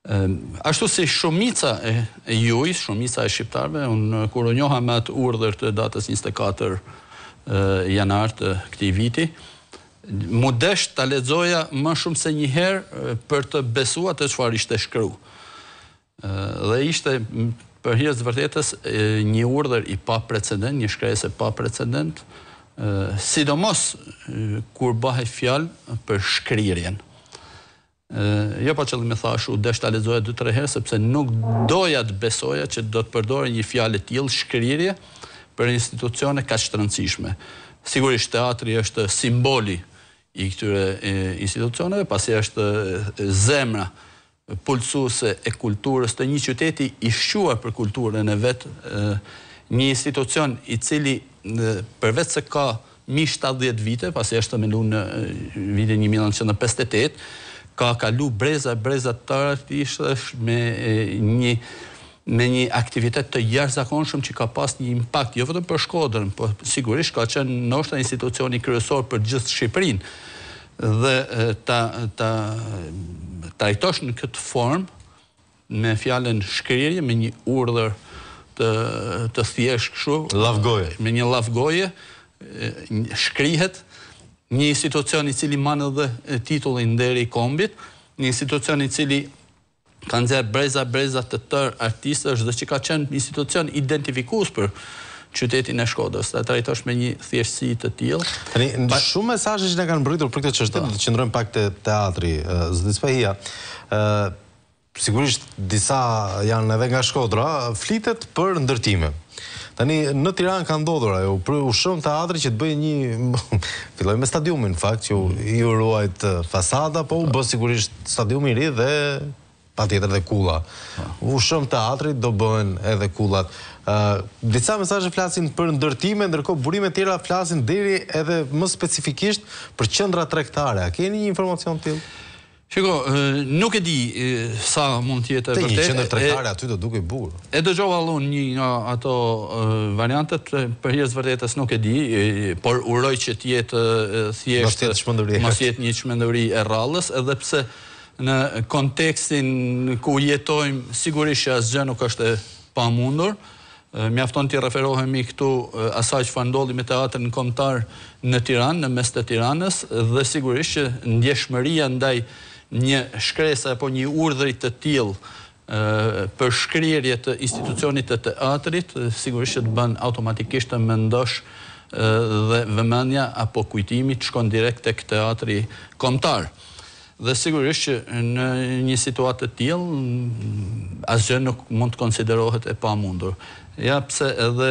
Ashtu si shumica e juj, shumica e shqiptarve, unë kur u njoha me atë urdhër të datës 24 janar të këtij viti, mu desh ta lexoja më shumë se një herë për të besuar të çfarë ishte shkruar. Dhe ishte për hir të vërtetës një urdhër i pa precedent, një shkresë pa precedent, sidomos kur bëhet fjalë për shkrirjen. Jo pa qëllim e thash, u desh ta lexoja 2-3 herë sepse nuk doja të besoja që do të përdore një fjalë të tillë shkrirje për institucione kaq të rëndësishme. Sigurisht teatri është simboli i këtyre institucioneve, pasi është zemra pulsuese e kulturës të një qyteti i shquar për kulturën e vet, një institucion i cili përveç se ka 70 vite, pasi është themeluar në vitin 1958, ka kalu breza të artistësh me një aktivitet të jashtëzakonshëm që ka pas një impakt, jo vetëm për Shkodrën, por sigurisht ka qenë ndoshta institucioni kryesor për gjithë Shqipërinë. Dhe ta trajtosh në këtë formë me fjalën shkrirje, me një urdhër të thjeshtë kështu, lavgoje. Me një lavgoje, shkrihet një institucion i cili man edhe titullin Deri i Kombit, një institucion i cili ka nxjerr breza të tërë artistësh dhe që ka qenë institucion identifikues për qytetin e Shkodrës. Ta trajtosh me një thjeshtësi të tillë. Tani, shumë mesazhe që na kanë mbritur për këtë çështje, do të qëndrojmë pak te teatri, Zdisfahia. Sigurisht disa janë edhe nga Shkodra, flitet për ndërtime. Tani, në Tiranë ka ndodhur ajo, u shëm teatri që të bëjë një, filloi me stadiumin, në fakt, që i ruajt fasada, po u bë sigurisht stadiumi i ri dhe patjetër dhe kulla. U shëm teatri, do bëhen edhe kullat. Disa mesazhe flasin për ndërtime, ndërkohë burime tjera flasin deri edhe më specifikisht për qendra tregtare. A keni një informacion tillë? Shiko, nuk e di sa mund të jetë vërtet. Një qendër tregtare aty do duke bukur. E dëgjova unë një nga ato variantet, për hir të vërtetës nuk e di, por uroj që të jetë thjesht mos jetë një çmenduri e rrallës, edhe pse në kontekstin ku jetojmë sigurisht që asgjë nuk është e pamundur. Mjafton të referohemi këtu asaj çfarë ndodhi me teatrin kombëtar në Tiranë, në mes të Tiranës, dhe sigurisht që ndjeshmëria ndaj një shkrese apo një urdhri të tillë për shkrirje të institucionit të teatrit, sigurisht që të bën automatikisht të mendosh dhe vëmendja apo kujtimi të shkon direkt tek teatri kombëtar. Dhe sigurisht që në një situatë të tillë asgjë nuk mund të konsiderohet e pamundur. Ja pse edhe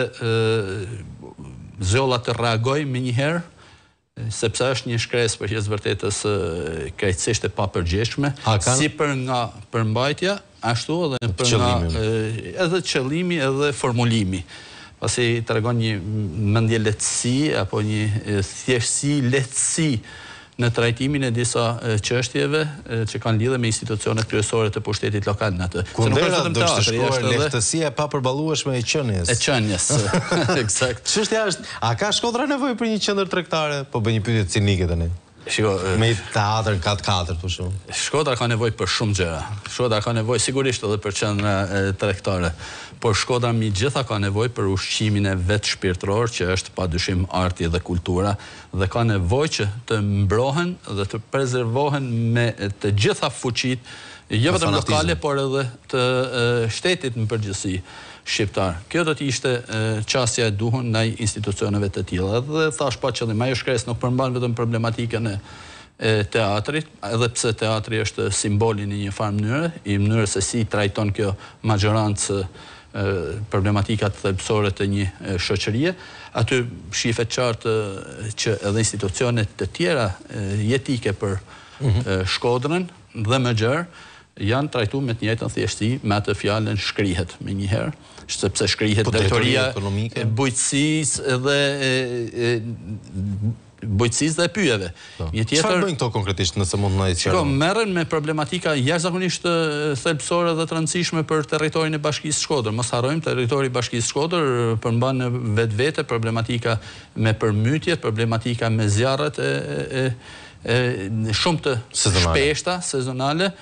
zgjolla të reagoj me njëherë, sepse është një shkresë për hir të vërtetës krejtësisht e papërgjeshme, si për nga përmbajtja, ashtu edhe për nga edhe qëllimi edhe formulimi. Pasi tregon një mendje lehtësi apo një thjeshtësi, lehtësi në trajtimin e disa çështjeve që kanë lidhje me institucionet kryesore të pushtetit lokal në atë. Kundera do të shkruar lehtësia e papërballueshme e qenies. E qenies. Eksakt. Çështja është, a ka Shkodra nevojë për një qendër tregtare? Po bëj një pyetje cinike tani. Shiko, me teatr 4x4 për shkak. Shkodra ka nevojë për shumë gjëra. Shkodra ka nevojë sigurisht edhe për qendra tregtare, por Shkodra megjithatë ka nevojë për ushqimin e vet shpirtëror, që është padyshim arti dhe kultura, dhe ka nevojë që të mbrohen dhe të prezervohen me të gjitha fuqitë, jo vetëm lokale, por edhe të shtetit në përgjithësi shqiptar. Kjo do të ishte çësia e duhur ndaj institucioneve të tilla. Dhe thash pa qëllim, ajo shkresë nuk përmban vetëm problematikën e teatrit, edhe pse teatri është simboli në një farë mënyrë, i mënyrës se si trajton kjo majorancë problematikat thelbësore të një shoqërie. Aty shifet qartë që edhe institucionet të tjera jetike për Shkodrën dhe më gjerë janë trajtuar me të njëjtën thjeshtësi, me atë fjalën shkrihet me një herë, sepse shkrihet drejtoria e bujqësisë dhe bujqësisë dhe pyjeve. Çfarë bëjnë këto konkretisht, nëse mund na i sqaroni? Merren me problematika jashtëzakonisht thelbësore dhe të rëndësishme për territorin e Bashkisë Shkodër. Mos harrojmë, territori i Bashkisë Shkodër përmban vetvete problematika me përmytjet, problematika me zjarret shumë të shpeshta, sezonale,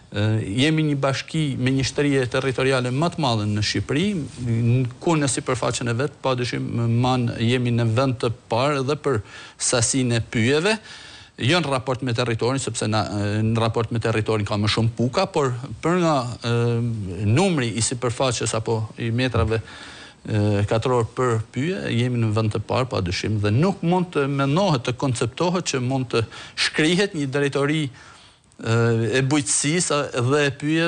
Jemi një bashki ministrie territoriale më të madhe në Shqipëri, ku në sipërfaqen e vet, padyshim jemi në vend të parë edhe për sasinë e pyjeve, jo në raport me territorin, sepse në raport me territorin ka më shumë puka, por për nga numri i sipërfaqes apo i metrave katror për pyje, jemi në vend të parë, padyshim, dhe nuk mund të mendohet, të konceptohet që mund të shkrihet një drejtori e bujqësisë dhe e pyje